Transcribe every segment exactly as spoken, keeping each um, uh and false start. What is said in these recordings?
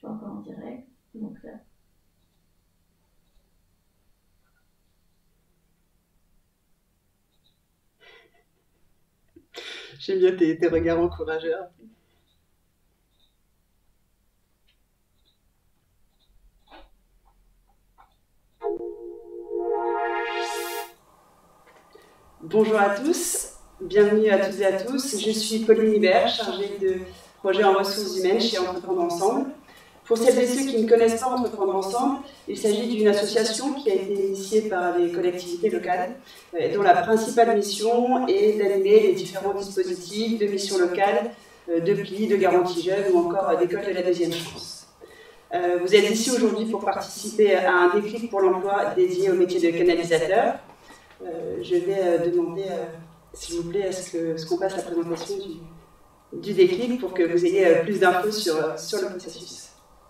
pas encore en direct, donc là. J'aime bien tes, tes regards encourageurs. Bonjour à tous, bienvenue à toutes et à tous. Je suis Pauline Hibert, chargée de projet en ressources humaines chez Entreprendre Ensemble. Pour celles et ceux qui ne connaissent pas Entreprendre Ensemble, il s'agit d'une association qui a été initiée par les collectivités locales, dont la principale mission est d'animer les différents dispositifs de missions locales, de P L I, de garantie jeunes ou encore d'école de la deuxième chance. Vous êtes ici aujourd'hui pour participer à un déclic pour l'emploi dédié au métier de canalisateur. Euh, je vais euh, demander, euh, s'il vous plaît, à ce qu'on ce qu'on passe la présentation du, du déclic pour que vous ayez euh, plus d'infos sur, euh, sur le processus.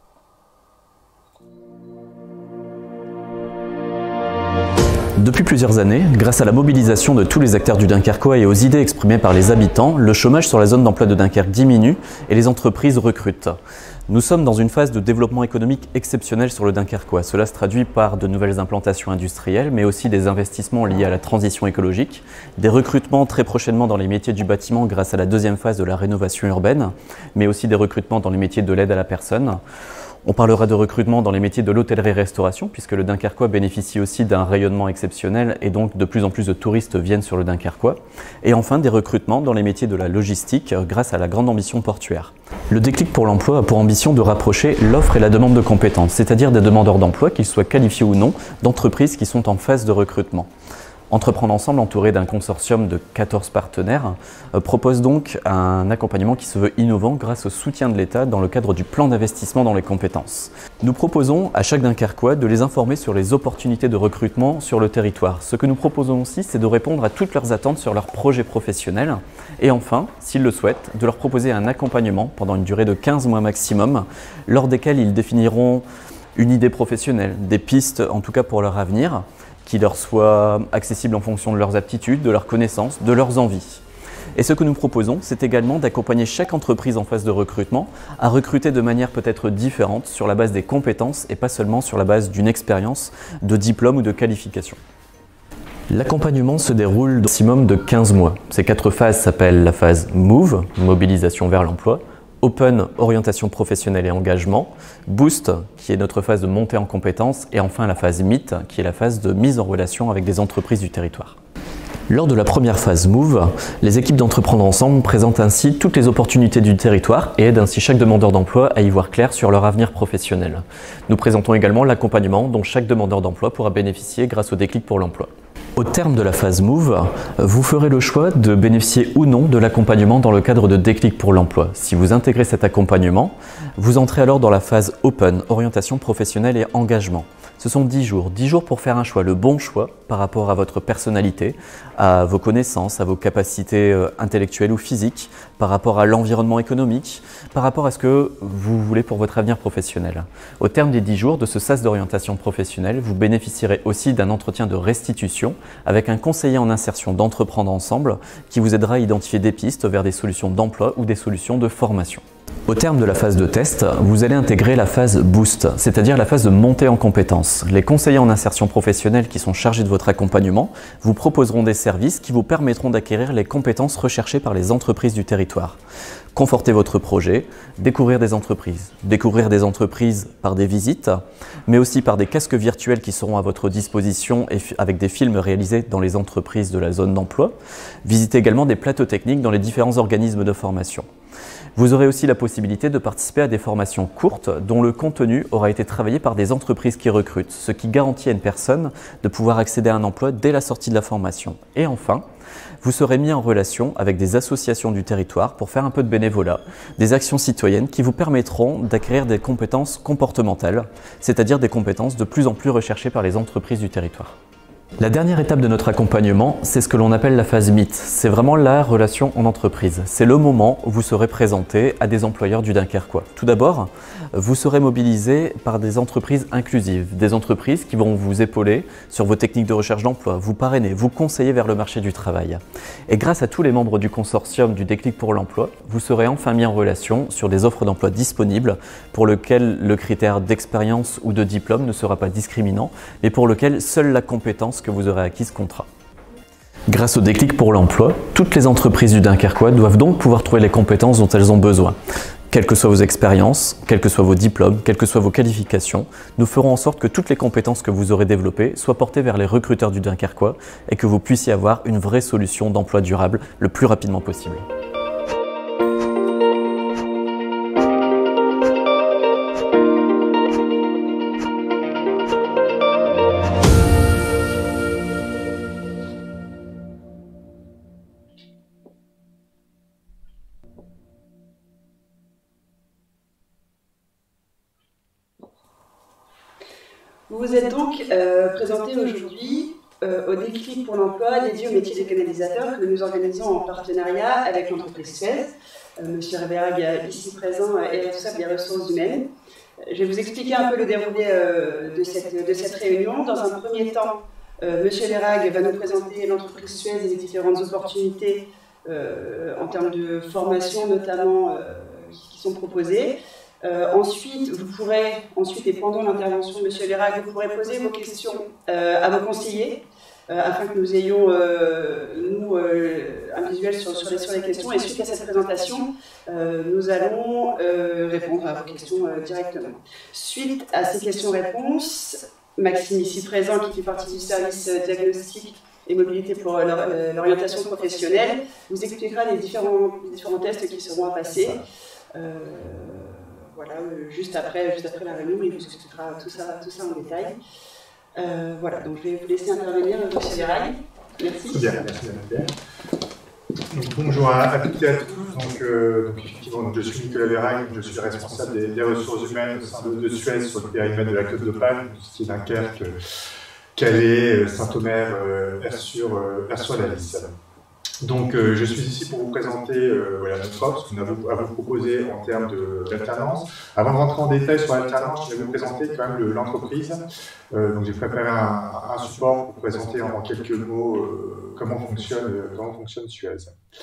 Depuis plusieurs années, grâce à la mobilisation de tous les acteurs du Dunkerquois et aux idées exprimées par les habitants, le chômage sur la zone d'emploi de Dunkerque diminue et les entreprises recrutent. Nous sommes dans une phase de développement économique exceptionnelle sur le Dunkerquois. Cela se traduit par de nouvelles implantations industrielles, mais aussi des investissements liés à la transition écologique, des recrutements très prochainement dans les métiers du bâtiment grâce à la deuxième phase de la rénovation urbaine, mais aussi des recrutements dans les métiers de l'aide à la personne. On parlera de recrutement dans les métiers de l'hôtellerie-restauration, puisque le Dunkerquois bénéficie aussi d'un rayonnement exceptionnel et donc de plus en plus de touristes viennent sur le Dunkerquois. Et enfin, des recrutements dans les métiers de la logistique grâce à la grande ambition portuaire. Le déclic pour l'emploi a pour ambition de rapprocher l'offre et la demande de compétences, c'est-à-dire des demandeurs d'emploi, qu'ils soient qualifiés ou non, d'entreprises qui sont en phase de recrutement. Entreprendre Ensemble, entouré d'un consortium de quatorze partenaires, euh, propose donc un accompagnement qui se veut innovant grâce au soutien de l'État dans le cadre du plan d'investissement dans les compétences. Nous proposons à chaque Dunkerquois de les informer sur les opportunités de recrutement sur le territoire. Ce que nous proposons aussi, c'est de répondre à toutes leurs attentes sur leurs projets professionnels et enfin, s'ils le souhaitent, de leur proposer un accompagnement pendant une durée de quinze mois maximum, lors desquels ils définiront une idée professionnelle, des pistes en tout cas pour leur avenir, qui leur soient accessibles en fonction de leurs aptitudes, de leurs connaissances, de leurs envies. Et ce que nous proposons, c'est également d'accompagner chaque entreprise en phase de recrutement à recruter de manière peut-être différente sur la base des compétences et pas seulement sur la base d'une expérience, de diplôme ou de qualification. L'accompagnement se déroule dans un maximum de quinze mois. Ces quatre phases s'appellent la phase MOVE, mobilisation vers l'emploi, Open, orientation professionnelle et engagement, Boost, qui est notre phase de montée en compétences, et enfin la phase Meet, qui est la phase de mise en relation avec des entreprises du territoire. Lors de la première phase MOVE, les équipes d'Entreprendre Ensemble présentent ainsi toutes les opportunités du territoire et aident ainsi chaque demandeur d'emploi à y voir clair sur leur avenir professionnel. Nous présentons également l'accompagnement dont chaque demandeur d'emploi pourra bénéficier grâce au déclic pour l'emploi. Au terme de la phase MOVE, vous ferez le choix de bénéficier ou non de l'accompagnement dans le cadre de Déclic pour l'emploi. Si vous intégrez cet accompagnement, vous entrez alors dans la phase Open, orientation professionnelle et engagement. Ce sont dix jours, dix jours pour faire un choix, le bon choix par rapport à votre personnalité, à vos connaissances, à vos capacités euh, intellectuelles ou physiques, par rapport à l'environnement économique, par rapport à ce que vous voulez pour votre avenir professionnel. Au terme des dix jours de ce sas d'orientation professionnelle, vous bénéficierez aussi d'un entretien de restitution avec un conseiller en insertion d'Entreprendre Ensemble qui vous aidera à identifier des pistes vers des solutions d'emploi ou des solutions de formation. Au terme de la phase de test, vous allez intégrer la phase Boost, c'est-à-dire la phase de montée en compétences. Les conseillers en insertion professionnelle qui sont chargés de votre accompagnement vous proposeront des services qui vous permettront d'acquérir les compétences recherchées par les entreprises du territoire. Conforter votre projet, découvrir des entreprises. Découvrir des entreprises par des visites, mais aussi par des casques virtuels qui seront à votre disposition et avec des films réalisés dans les entreprises de la zone d'emploi. Visiter également des plateaux techniques dans les différents organismes de formation. Vous aurez aussi la possibilité de participer à des formations courtes dont le contenu aura été travaillé par des entreprises qui recrutent, ce qui garantit à une personne de pouvoir accéder à un emploi dès la sortie de la formation. Et enfin, vous serez mis en relation avec des associations du territoire pour faire un peu de bénévolat, des actions citoyennes qui vous permettront d'acquérir des compétences comportementales, c'est-à-dire des compétences de plus en plus recherchées par les entreprises du territoire. La dernière étape de notre accompagnement, c'est ce que l'on appelle la phase M I T. C'est vraiment la relation en entreprise. C'est le moment où vous serez présenté à des employeurs du Dunkerquois. Tout d'abord, vous serez mobilisé par des entreprises inclusives, des entreprises qui vont vous épauler sur vos techniques de recherche d'emploi, vous parrainer, vous conseiller vers le marché du travail. Et grâce à tous les membres du consortium du Déclic pour l'emploi, vous serez enfin mis en relation sur des offres d'emploi disponibles pour lesquelles le critère d'expérience ou de diplôme ne sera pas discriminant, mais pour lequel seule la compétence que vous aurez acquise comptera. Grâce au Déclic pour l'emploi, toutes les entreprises du Dunkerquois doivent donc pouvoir trouver les compétences dont elles ont besoin. Quelles que soient vos expériences, quels que soient vos diplômes, quelles que soient vos qualifications, nous ferons en sorte que toutes les compétences que vous aurez développées soient portées vers les recruteurs du Dunkerquois et que vous puissiez avoir une vraie solution d'emploi durable le plus rapidement possible. Vous vous êtes donc euh, présenté aujourd'hui euh, au Déclic pour l'emploi dédié au métier des canalisateurs que nous organisons en partenariat avec l'entreprise Suez. Euh, Monsieur Reberg, ici présent, est responsable des ressources humaines. Je vais vous expliquer un peu le déroulé euh, de, cette, de cette réunion. Dans un premier temps, euh, Monsieur Lerag va nous présenter l'entreprise Suez et les différentes opportunités euh, en termes de formation notamment euh, qui sont proposées. Euh, ensuite, vous pourrez, ensuite et pendant l'intervention de M. Lerag, vous pourrez poser vos questions euh, à vos conseillers euh, afin que nous ayons, euh, nous, euh, un visuel sur, sur, les, sur les questions. Et suite à cette présentation, euh, nous allons euh, répondre à vos questions euh, directement. Suite à ces questions-réponses, Maxime, ici présent, qui fait partie du service diagnostic et mobilité pour l'orientation professionnelle, vous expliquera les différents, les différents tests qui seront à passer. Euh, Voilà, euh, juste, après, juste après la réunion, il vous expliquera tout ça, tout ça en détail. Euh, voilà, donc je vais vous laisser intervenir, M. Lerag. Merci. Très bien, merci Madame Pierre. Bonjour à, à toutes et à tous. Donc, euh, donc effectivement, donc, je suis Nicolas Lerag, je suis responsable des, des ressources humaines au sein de, de Suez sur le périmètre de la Côte d'Opale, qui est Dunkerque, Calais, Saint-Omer, euh, Ersur, euh, Ersur-la-Lys. Donc, euh, je suis ici pour vous présenter euh, voilà, notre offre, ce qu'on a à vous proposer en termes d'alternance. Avant de rentrer en détail sur l'alternance, je vais vous présenter quand même l'entreprise. Euh, donc, j'ai préparé un, un support pour présenter en, en quelques mots euh, comment fonctionne, euh, comment fonctionne Suez.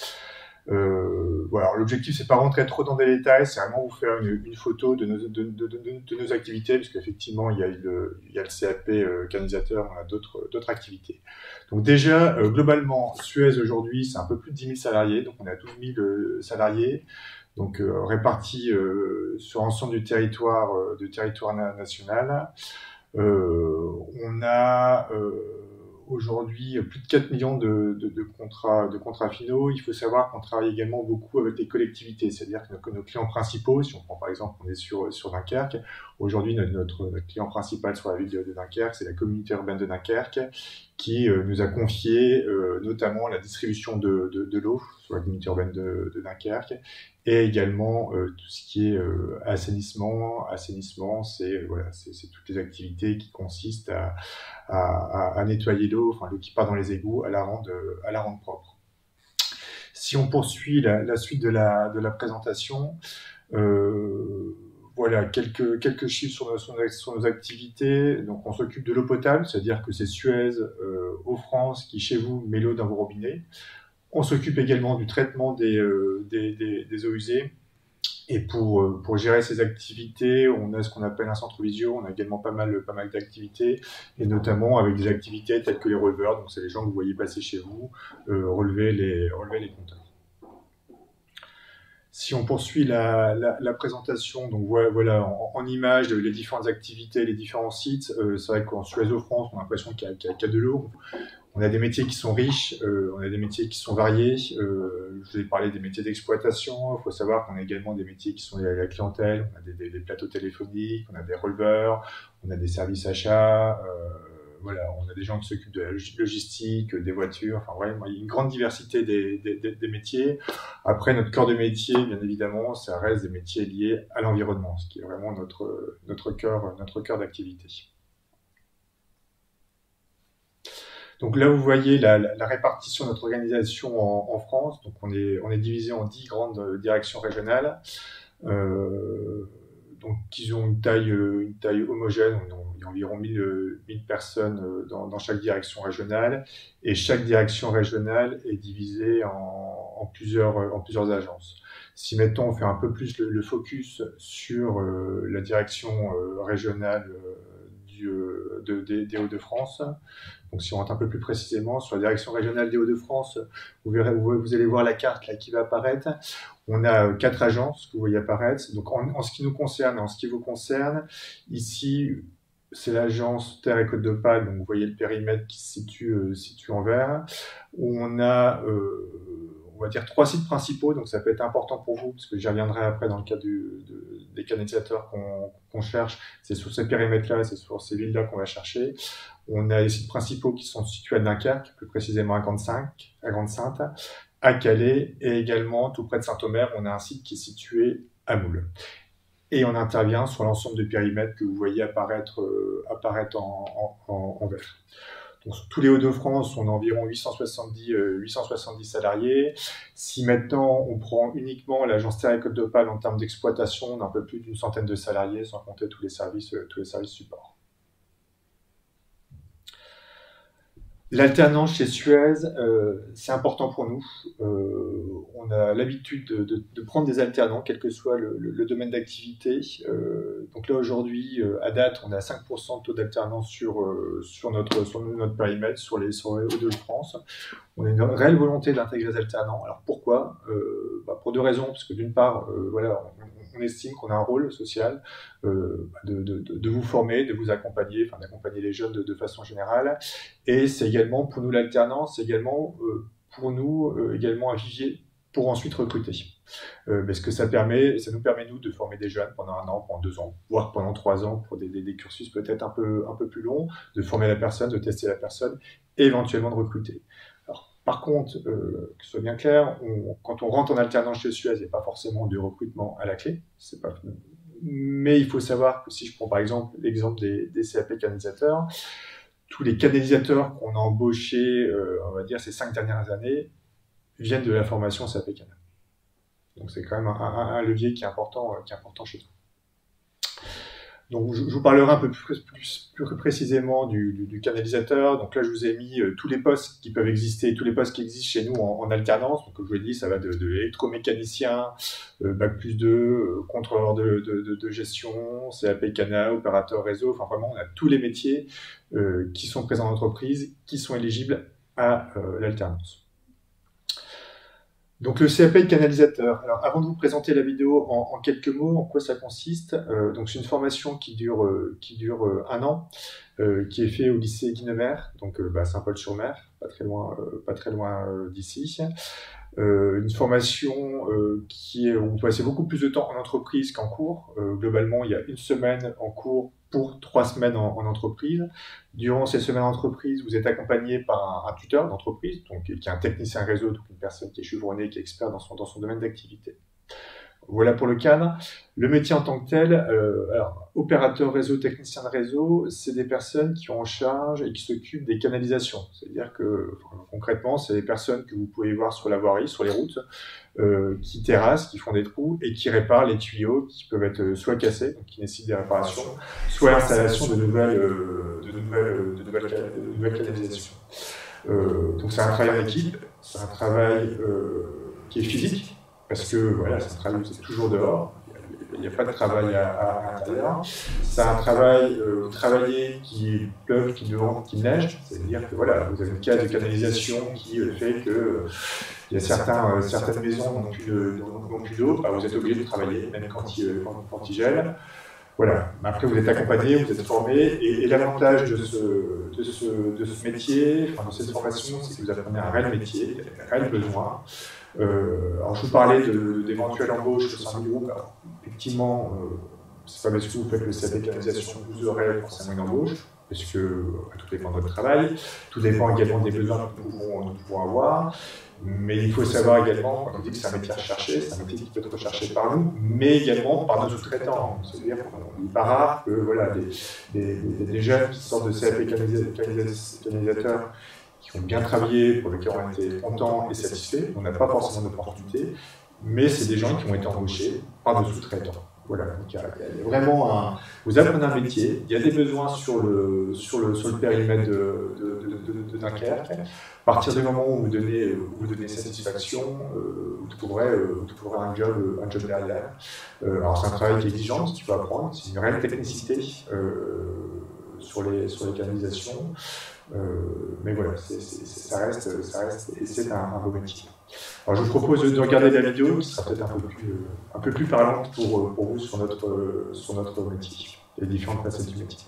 Euh, voilà, l'objectif, c'est pas rentrer trop dans des détails, c'est vraiment vous faire une, une photo de nos, de, de, de, de nos activités, parce qu'effectivement, il y a le, il y a le C A P euh, canalisateur, on a d'autres d'autres activités. Donc déjà, euh, globalement, Suez aujourd'hui, c'est un peu plus de dix mille salariés, donc on a douze mille euh, salariés, donc euh, répartis euh, sur l'ensemble du territoire, euh, du territoire na national. Euh, on a euh, aujourd'hui plus de quatre millions de, de, de, contrats, de contrats finaux. Il faut savoir qu'on travaille également beaucoup avec les collectivités, c'est-à-dire que nos, nos clients principaux, si on prend par exemple, on est sur, sur Dunkerque, aujourd'hui notre, notre, notre client principal sur la ville de, de Dunkerque, c'est la communauté urbaine de Dunkerque, qui euh, nous a confié euh, notamment la distribution de, de, de l'eau sur la communauté urbaine de, de Dunkerque, et également euh, tout ce qui est euh, assainissement. Assainissement, c'est euh, voilà, c'est toutes les activités qui consistent à, à, à, à nettoyer l'eau, enfin l'eau qui part dans les égouts, à la rendre, à la rendre propre. Si on poursuit la, la suite de la, de la présentation, euh, voilà, quelques, quelques chiffres sur nos, sur nos, sur nos activités. Donc, on s'occupe de l'eau potable, c'est-à-dire que c'est Suez, euh, Eau France, qui chez vous met l'eau dans vos robinets. On s'occupe également du traitement des, euh, des, des, des eaux usées. Et pour, euh, pour gérer ces activités, on a ce qu'on appelle un centre visio. On a également pas mal, pas mal d'activités, et notamment avec des activités telles que les releveurs. Donc, c'est les gens que vous voyez passer chez vous, euh, relever les, relever les compteurs. Si on poursuit la, la, la présentation, donc voilà, voilà en, en images, les différentes activités, les différents sites, euh, c'est vrai qu'en Suez Eau France, on a l'impression qu'il y, qu y, qu y a de l'eau. On a des métiers qui sont riches, euh, on a des métiers qui sont variés. Euh, je vous ai parlé des métiers d'exploitation. Il faut savoir qu'on a également des métiers qui sont liés à la clientèle. On a des, des, des plateaux téléphoniques, on a des releveurs, on a des services achats. Euh, Voilà, on a des gens qui s'occupent de la logistique, des voitures, enfin ouais, il y a une grande diversité des, des, des, des métiers. Après, notre cœur de métier, bien évidemment, ça reste des métiers liés à l'environnement, ce qui est vraiment notre, notre cœur, notre cœur d'activité. Donc là, vous voyez la, la, la répartition de notre organisation en, en France. Donc on est, on est divisé en dix grandes directions régionales. Euh, donc ils ont une taille, une taille homogène. Il y a environ mille, mille personnes dans, dans chaque direction régionale. Et chaque direction régionale est divisée en, en, plusieurs, en plusieurs agences. Si maintenant on fait un peu plus le, le focus sur euh, la direction euh, régionale euh, du, euh, de, de, des Hauts-de-France, donc si on rentre un peu plus précisément sur la direction régionale des Hauts-de-France, vous, verrez, vous, vous allez voir la carte là qui va apparaître. On a euh, quatre agences que vous voyez apparaître. Donc en, en ce qui nous concerne, en ce qui vous concerne, ici c'est l'agence Terre et Côte d'Opale, donc vous voyez le périmètre qui se situe, euh, situe en vert, où on a euh, on va dire trois sites principaux, donc ça peut être important pour vous, parce que j'y reviendrai après dans le cas du, de, des canalisateurs qu'on qu'on cherche. C'est sur ces périmètres-là, c'est sur ces villes-là qu'on va chercher. On a les sites principaux qui sont situés à Dunkerque, plus précisément à Grande-Sainte, à Grande-Sainte, à Calais, et également tout près de Saint-Omer, on a un site qui est situé à Moule. Et on intervient sur l'ensemble des périmètres que vous voyez apparaître, euh, apparaître en, en, en vert. Donc, sur tous les Hauts-de-France, on a environ huit cent soixante-dix, euh, huit cent soixante-dix salariés. Si maintenant on prend uniquement l'agence Terre et Côte d'Opale en termes d'exploitation, on a un peu plus d'une centaine de salariés, sans compter tous les services, euh, tous les services support. L'alternance chez Suez, euh, c'est important pour nous. Euh, on a l'habitude de, de, de prendre des alternants, quel que soit le, le, le domaine d'activité. Euh, donc là, aujourd'hui, euh, à date, on a cinq pour cent de taux d'alternance sur, euh, sur, notre, sur notre périmètre, sur les, sur les Hauts-de-France. On a une réelle volonté d'intégrer les alternants. Alors pourquoi euh, bah Pour deux raisons. Parce que d'une part, euh, voilà, on, on estime qu'on a un rôle social euh, de, de, de, de vous former, de vous accompagner, enfin d'accompagner les jeunes de, de façon générale. Et c'est également, pour nous, l'alternance, c'est également, euh, pour nous, euh, également un vivier pour ensuite recruter. Euh, parce que ça permet, ça nous permet, nous, de former des jeunes pendant un an, pendant deux ans, voire pendant trois ans, pour des, des, des cursus peut-être un peu, un peu plus longs, de former la personne, de tester la personne, et éventuellement de recruter. Alors, par contre, euh, que ce soit bien clair, on, quand on rentre en alternance chez Suez, il n'y a pas forcément de recrutement à la clé. C'est pas... Mais il faut savoir que si je prends par exemple l'exemple des, des C A P canalisateurs, tous les canalisateurs qu'on a embauchés, euh, on va dire, ces cinq dernières années, viennent de la formation C A P Canal. Donc c'est quand même un, un, un levier qui est important, euh, qui est important chez nous. Donc je, je vous parlerai un peu plus, plus, plus précisément du, du, du canalisateur. Donc là je vous ai mis euh, tous les postes qui peuvent exister, tous les postes qui existent chez nous en, en alternance. Donc comme je vous l'ai dit, ça va de, de électromécanicien, euh, bac plus deux, euh, contrôleur de, de, de, de gestion, C A P Canal, opérateur réseau. Enfin vraiment on a tous les métiers euh, qui sont présents dans l'entreprise, qui sont éligibles à euh, l'alternance. Donc le C A P de canalisateur. Alors avant de vous présenter la vidéo en, en quelques mots, en quoi ça consiste, euh, donc c'est une formation qui dure euh, qui dure euh, un an, euh, qui est fait au lycée Guinemer, donc euh, bah, Saint-Paul-sur-Mer, pas très loin, euh, pas très loin euh, d'ici. Euh, une formation euh, qui est, où on peut passer beaucoup plus de temps en entreprise qu'en cours. Euh, globalement, il y a une semaine en cours pour trois semaines en, en entreprise. Durant ces semaines en entreprise, vous êtes accompagné par un, un tuteur d'entreprise, donc qui est un technicien réseau, donc une personne qui est chevronnée, qui est expert dans son, dans son domaine d'activité. Voilà pour le cadre. Le métier en tant que tel, euh, alors, opérateur réseau, technicien de réseau, c'est des personnes qui ont en charge et qui s'occupent des canalisations. C'est-à-dire que, enfin, concrètement, c'est des personnes que vous pouvez voir sur la voirie, sur les routes, euh, qui terrassent, qui font des trous et qui réparent les tuyaux qui peuvent être soit cassés, donc qui nécessitent des réparations, soit l'installation de nouvelles, euh, de nouvelles, de nouvelles, de nouvelles canalisations. Euh, donc c'est un travail en équipe, c'est un travail euh, qui est physique, parce que voilà, c'est un travail, c'est toujours dehors, il n'y a pas de travail à, à, à l'intérieur. C'est un travail, euh, vous travaillez qu'il pleuve, qu'il vente, qu'il neige, c'est-à-dire que voilà, vous avez une case de canalisation qui euh, fait que euh, il y a certains, euh, certaines maisons n'ont plus d'eau, bah, vous êtes obligé de travailler, même quand il, quand, quand il gèle. Voilà. Après, vous êtes accompagné, vous êtes formé, et, et l'avantage de ce, de, ce, de ce métier, enfin de cette formation, c'est que vous apprenez un réel métier, un réel besoin. Euh, alors, je vous parlais d'éventuelles embauches au sein du groupe. Alors, effectivement, euh, c'est pas parce que vous faites le C A P canalisation que vous aurez forcément une embauche, parce que euh, tout dépend de votre travail, tout dépend également des besoins que nous pouvons, nous pouvons avoir. Mais il faut savoir également, quand on dit que c'est un métier recherché, c'est un métier qui peut être recherché par nous, mais également par nos sous-traitants. C'est-à-dire qu'on n'est pas rare que voilà, des, des, des, des jeunes qui sortent de C A P canalisateurs, qui ont bien travaillé, pour lesquels on a été contents et satisfaits. On n'a pas forcément d'opportunité, mais c'est des gens qui ont été embauchés par des sous-traitants. Voilà, donc il y, a, il y a vraiment un... Vous apprenez un métier, il y a des besoins sur le, sur le, sur le périmètre de, de, de, de, de Dunkerque. À partir du moment où vous donnez, vous donnez satisfaction, euh, vous, trouverez, euh, vous trouverez un job, un job derrière. Euh, alors c'est un travail qui est exigeant, ce qu'il faut apprendre, c'est une réelle technicité euh, sur, les, sur les canalisations. Euh, mais voilà, c'est, c'est, ça reste, ça reste et c'est un, un beau métier. Alors je vous propose de regarder la vidéo qui sera peut-être un peu plus, un peu plus parlante pour, pour vous sur notre, sur notre métier et les différentes facettes du métier.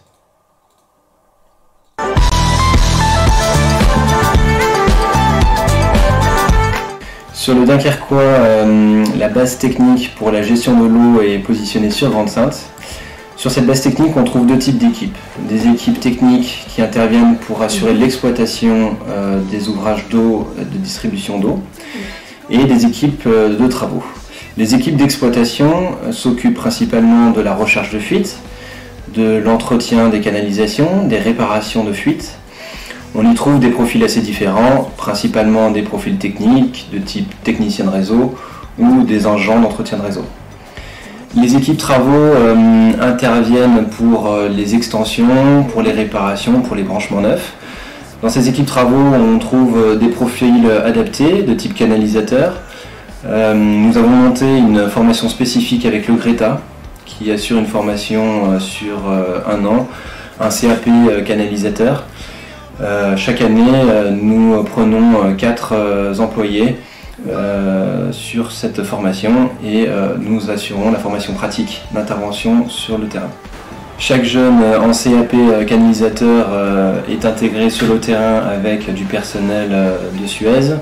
Sur le Dunkerquois, euh, la base technique pour la gestion de l'eau est positionnée sur Grande-Synthe. Sur cette base technique, on trouve deux types d'équipes. Des équipes techniques qui interviennent pour assurer l'exploitation euh, des ouvrages d'eau, de distribution d'eau, et des équipes euh, de travaux. Les équipes d'exploitation euh, s'occupent principalement de la recherche de fuites, de l'entretien des canalisations, des réparations de fuites. On y trouve des profils assez différents, principalement des profils techniques, de type technicien de réseau, ou des agents d'entretien de réseau. Les équipes travaux euh, interviennent pour euh, les extensions, pour les réparations, pour les branchements neufs. Dans ces équipes travaux, on trouve euh, des profils adaptés de type canalisateur. Euh, nous avons monté une formation spécifique avec le Greta, qui assure une formation euh, sur euh, un an, un C A P euh, canalisateur. Euh, chaque année, euh, nous prenons euh, quatre euh, employés Euh, sur cette formation et euh, nous assurons la formation pratique d'intervention sur le terrain. Chaque jeune euh, en C A P euh, canalisateur euh, est intégré sur le terrain avec du personnel euh, de Suez.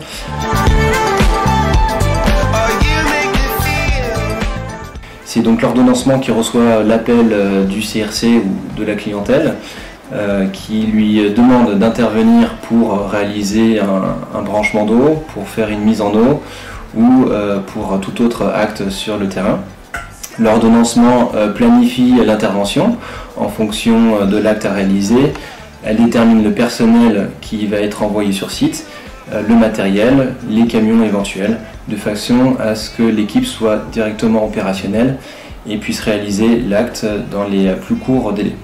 C'est donc l'ordonnancement qui reçoit l'appel euh, du C R C ou de la clientèle Euh, qui lui demande d'intervenir pour réaliser un, un branchement d'eau, pour faire une mise en eau ou euh, pour tout autre acte sur le terrain. L'ordonnancement euh, planifie l'intervention en fonction de l'acte à réaliser. Elle détermine le personnel qui va être envoyé sur site, euh, le matériel, les camions éventuels, de façon à ce que l'équipe soit directement opérationnelle et puisse réaliser l'acte dans les plus courts délais.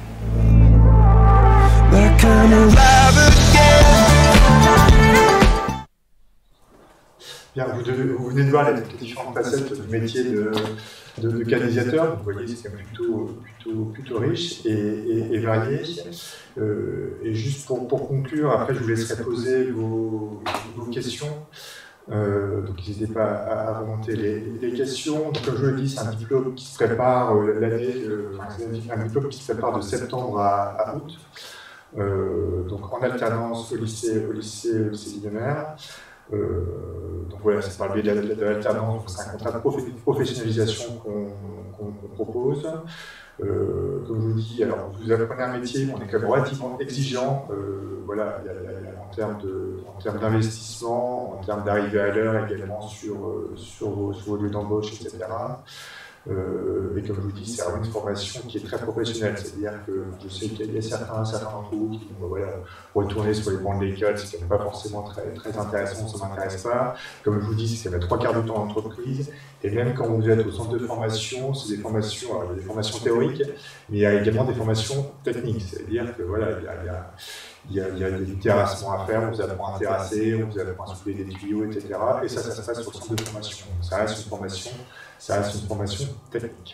Bien, vous, devez, vous venez de voir les différentes facettes du métier de, de, de canalisateur. Vous voyez, c'est plutôt, plutôt, plutôt riche et, et, et varié. Euh, et juste pour, pour conclure, après je vous laisserai poser vos, vos questions. Euh, donc n'hésitez pas à, à remonter les, les questions. Donc, comme je le dis, c'est un diplôme qui se prépare euh, l'année, euh, un diplôme qui se prépare de septembre à, à août. Euh, donc en alternance au lycée, au lycée, au lycée Ligonier. Euh, donc voilà, c'est par le biais de, de, de l'alternance, c'est un contrat de professionnalisation qu'on qu'on, qu'on propose. Euh, comme je vous dis, alors vous apprenez un métier, on est quand même relativement exigeant, euh, voilà, il y a, il y a, en termes de, en termes d'investissement, en termes d'arrivée à l'heure également sur, sur, vos, sur vos lieux d'embauche, et cetera. Euh, mais comme je vous dis, c'est vraiment une formation qui est très professionnelle, c'est-à-dire que je sais qu'il y a certains, certains d'entre vous qui vont voilà, retourner sur les bancs de l'école, ce qui n'est pas forcément très, très intéressant, ça ne m'intéresse pas. Comme je vous dis, c'est les trois quarts du temps d'entreprise, et même quand vous êtes au centre de formation, c'est des formations, alors, il y a des formations théoriques, mais il y a également des formations techniques, c'est-à-dire que voilà, il y a, il y a Il y, a, il y a du terrassement à faire, on vous apprend à terrasser, on vous apprend à souffler des tuyaux, et cetera. Et ça, ça se passe sur le centre de formation. Ça reste une formation, ça reste une formation technique.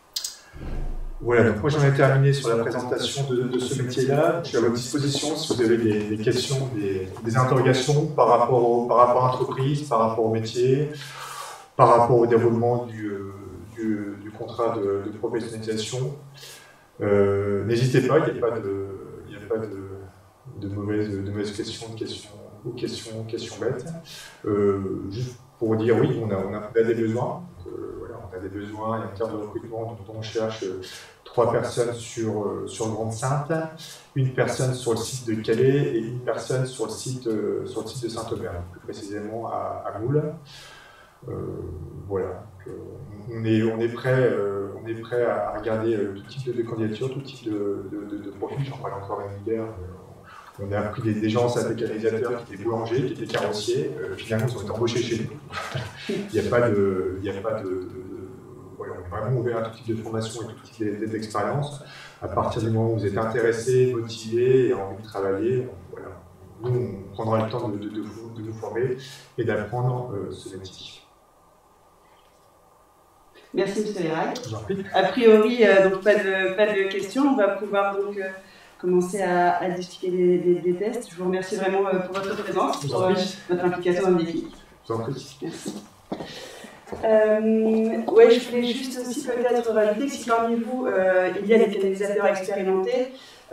Voilà, donc moi j'en ai terminé sur la présentation de, de ce métier-là. Je suis à votre disposition si vous avez des, des questions, des, des interrogations par rapport, au, par rapport à l'entreprise, par rapport au métier, par rapport au déroulement du, du, du contrat de, de professionnalisation. Euh, N'hésitez pas, il n'y a pas de... Il n'y a pas de De mauvaises, de mauvaises questions, de questions ou questions, questions bêtes. Euh, juste pour dire oui, on a, on a, on a des besoins. Donc, euh, voilà, on a des besoins et en termes de recrutement, donc on cherche euh, trois personnes sur, euh, sur Grande-Synthe, une personne sur le site de Calais et une personne sur le site, euh, sur le site de Saint-Omer, plus précisément à, à Moule. Euh, voilà. Donc, euh, on, est, on, est prêt, euh, on est prêt à regarder euh, tout type de candidature, tout type de, de, de, de profil. J'en parle encore à l'hiver. On a pris des, des gens, ça, des canalisateurs, qui étaient boulangers, qui étaient carrossiers. Euh, finalement, ils ont été embauchés chez nous. Il n'y a pas de... Il n'y a pas de, de, de voilà, on est vraiment ouvert à tout type de formation et tout type d'expérience. À partir du moment où vous êtes intéressé, motivé et envie de travailler, voilà, nous, on prendra le temps de, de, de, vous, de nous former et d'apprendre euh, ce métier. Merci, M. Lérac. Je vous en prie. A priori, euh, donc pas de, pas de questions. On va pouvoir donc euh, commencer à, à discuter des, des, des tests. Je vous remercie vraiment euh, pour votre présence, pour euh, votre implication dans l'équipe. Je vous en prie. Merci. Euh, ouais, je voulais juste aussi peut-être rajouter que si parmi vous, euh, il y a des canalisateurs expérimentés,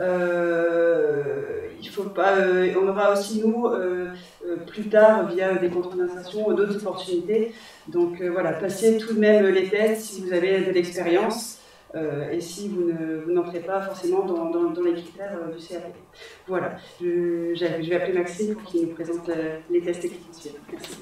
euh, il faut pas, euh, on aura aussi nous, euh, euh, plus tard, via des contrôles d'insertion, d'autres opportunités. Donc euh, voilà, passez tout de même les tests si vous avez de l'expérience euh, et si vous n'entrez pas forcément dans, dans, dans les critères euh, du C A P. Voilà, je, je vais appeler Maxime pour qu'il nous présente euh, les tests techniques. Merci.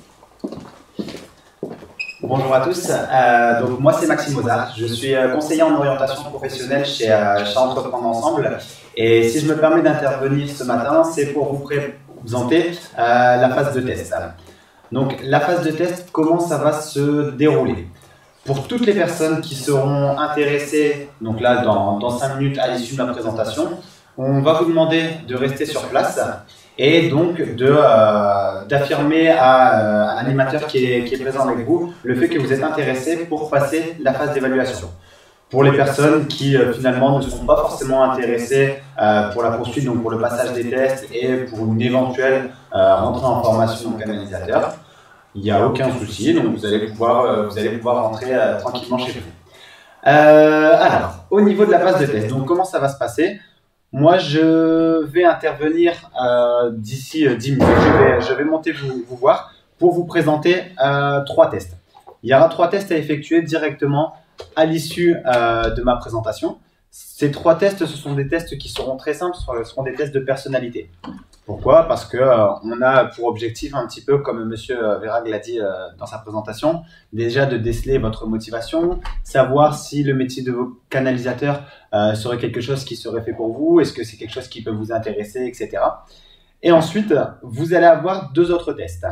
Bonjour à tous, euh, donc moi c'est Maxime Mozart, je suis euh, conseiller en orientation professionnelle chez, euh, chez Entreprendre Ensemble et si je me permets d'intervenir ce matin, c'est pour vous présenter euh, la phase de test. Donc la phase de test, comment ça va se dérouler? Pour toutes les personnes qui seront intéressées, donc là dans, dans cinq minutes à l'issue de la présentation, on va vous demander de rester sur place et donc euh, d'affirmer à euh, l'animateur qui est, qui est présent avec vous le fait que vous êtes intéressé pour passer la phase d'évaluation. Pour les personnes qui euh, finalement ne sont pas forcément intéressées euh, pour la poursuite, donc pour le passage des tests et pour une éventuelle euh, rentrée en formation en canalisateur, il n'y a aucun souci, donc vous allez pouvoir, euh, vous allez pouvoir rentrer euh, tranquillement chez vous. Euh, alors, au niveau de la phase de test, donc comment ça va se passer? Moi, je vais intervenir euh, d'ici euh, dix minutes. Je vais, je vais monter vous, vous voir pour vous présenter euh, trois tests. Il y aura trois tests à effectuer directement à l'issue euh, de ma présentation. Ces trois tests, ce sont des tests qui seront très simples, ce seront des tests de personnalité. Pourquoi? Parce qu'on euh, a pour objectif un petit peu, comme M. Verhaeghe l'a dit euh, dans sa présentation, déjà de déceler votre motivation, savoir si le métier de canalisateur euh, serait quelque chose qui serait fait pour vous, est-ce que c'est quelque chose qui peut vous intéresser, et cetera. Et ensuite, vous allez avoir deux autres tests.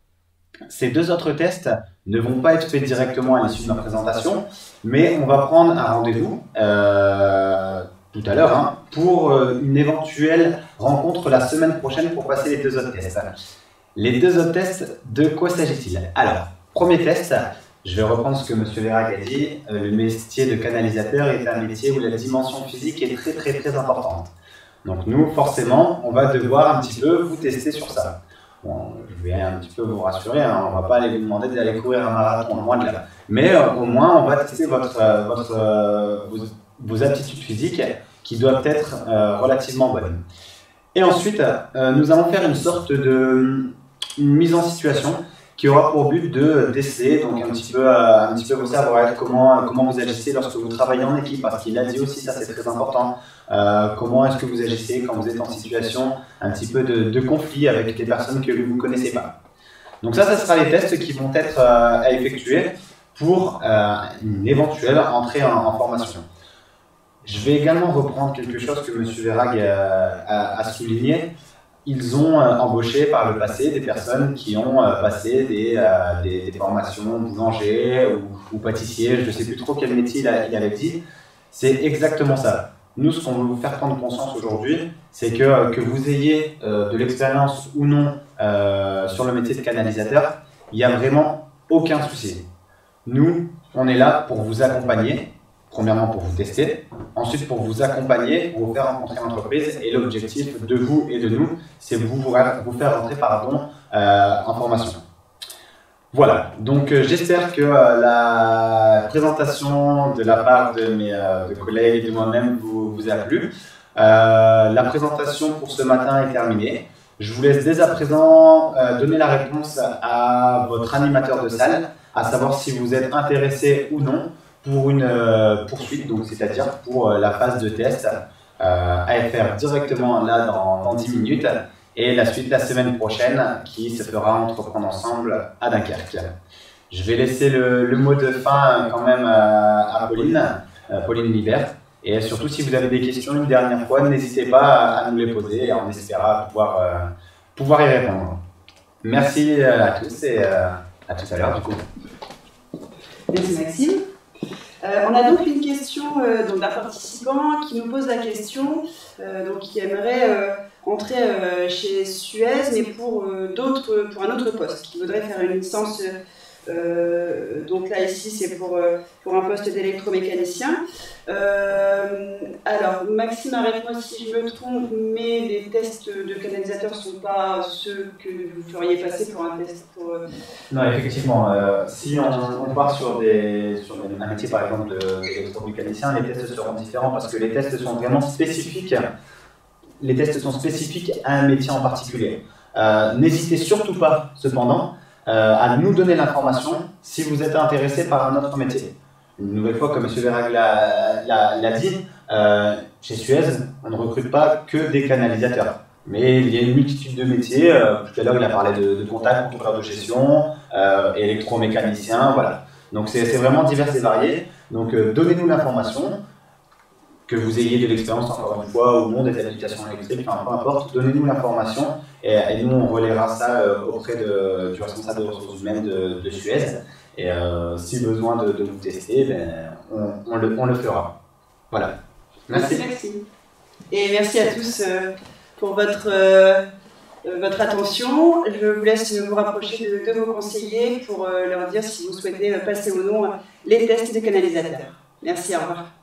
Ces deux autres tests ne vont pas être faits directement à l'issue de ma présentation, mais on va prendre un rendez-vous euh, tout à l'heure hein, pour euh, une éventuelle rencontre la semaine prochaine pour passer les deux autres tests. Les deux autres tests, de quoi s'agit-il? Alors, premier test, je vais reprendre ce que M. Verhaeghe a dit, euh, le métier de canalisateur est un métier où la dimension physique est très très très importante. Donc nous, forcément, on va devoir un petit peu vous tester sur ça. Bon, je vais un petit peu vous rassurer, hein, on ne va pas aller vous demander d'aller courir un marathon, loin de là. Mais euh, au moins, on va tester votre, euh, votre, euh, vos, vos aptitudes physiques qui doivent être euh, relativement bonnes. Et ensuite, euh, nous allons faire une sorte de une mise en situation qui aura pour but de déceler donc un petit peu, euh, un petit peu vous savoir comment, comment vous agissez lorsque vous travaillez en équipe, parce qu'il a dit aussi, ça c'est très important, euh, comment est-ce que vous agissez quand vous êtes en situation un petit peu de, de conflit avec des personnes que vous ne connaissez pas. Donc ça, ça sera les tests qui vont être euh, à effectuer pour euh, une éventuelle entrée en, en formation. Je vais également reprendre quelque chose que M. Verhaeghe euh, a, a souligné. Ils ont euh, embauché par le passé des personnes qui ont euh, passé des, euh, des, des formations boulanger ou, ou pâtissier, je ne sais plus trop quel métier il, a, il avait dit. C'est exactement ça. Nous, ce qu'on veut vous faire prendre conscience aujourd'hui, c'est que, euh, que vous ayez euh, de l'expérience ou non euh, sur le métier de canalisateur, il n'y a vraiment aucun souci. Nous, on est là pour vous accompagner. Premièrement pour vous tester, ensuite pour vous accompagner, pour vous faire rencontrer l'entreprise et l'objectif de vous et de nous, c'est vous, vous faire rentrer pardon, euh, en formation. Voilà, donc euh, j'espère que euh, la présentation de la part de mes euh, de collègues et de moi-même vous, vous a plu. Euh, la présentation pour ce matin est terminée. Je vous laisse dès à présent euh, donner la réponse à votre animateur de salle, à savoir si vous êtes intéressé ou non pour une euh, poursuite, donc c'est-à-dire pour euh, la phase de test euh, à faire directement là dans, dans dix minutes et la suite la semaine prochaine qui se fera Entreprendre Ensemble à Dunkerque. Je vais laisser le, le mot de fin quand même à, à Pauline, euh, Pauline Libert, Et surtout, si vous avez des questions une dernière fois, n'hésitez pas à nous les poser et on espérera pouvoir, euh, pouvoir y répondre. Merci à tous et euh, à tout à l'heure du coup. Merci Maxime. Euh, on a donc une question euh, d'un participant qui nous pose la question, euh, donc qui aimerait euh, entrer euh, chez Suez, mais pour, euh, d'autres, pour un autre poste, qui voudrait faire une licence. Euh, donc là, ici, c'est pour, euh, pour un poste d'électromécanicien. Euh, alors, Maxime, arrête-moi si je me trompe, mais les tests de canalisateur ne sont pas ceux que vous feriez passer pour un test pour... Euh... Non, effectivement, euh, si on, on part sur, des, sur un métier, par exemple, d'électromécanicien, les tests seront différents parce que les tests sont vraiment spécifiques. Les tests sont spécifiques à un métier en particulier. Euh, n'hésitez surtout pas, cependant, Euh, à nous donner l'information si vous êtes intéressé par un autre métier. Une nouvelle fois, comme M. Verag l'a dit, euh, chez Suez, on ne recrute pas que des canalisateurs. Mais il y a une multitude de métiers. Euh, tout à l'heure, il a parlé de, de contact, contrôleur de gestion, euh, électromécanicien, voilà. Donc c'est vraiment divers et varié. Donc euh, donnez-nous l'information. Que vous ayez de l'expérience, encore une fois, au monde des habitations électriques, enfin, peu importe, donnez-nous l'information et, et nous, on relaiera ça euh, auprès de, du responsable des ressources humaines de, de Suez. Et euh, si besoin de, de vous tester, ben, on, on, le, on le fera. Voilà. Merci. Merci. Et merci à tous euh, pour votre, euh, votre attention. Je vous laisse vous rapprocher de, de vos conseillers pour euh, leur dire si vous souhaitez passer ou non les tests des canalisateurs. Merci, au revoir.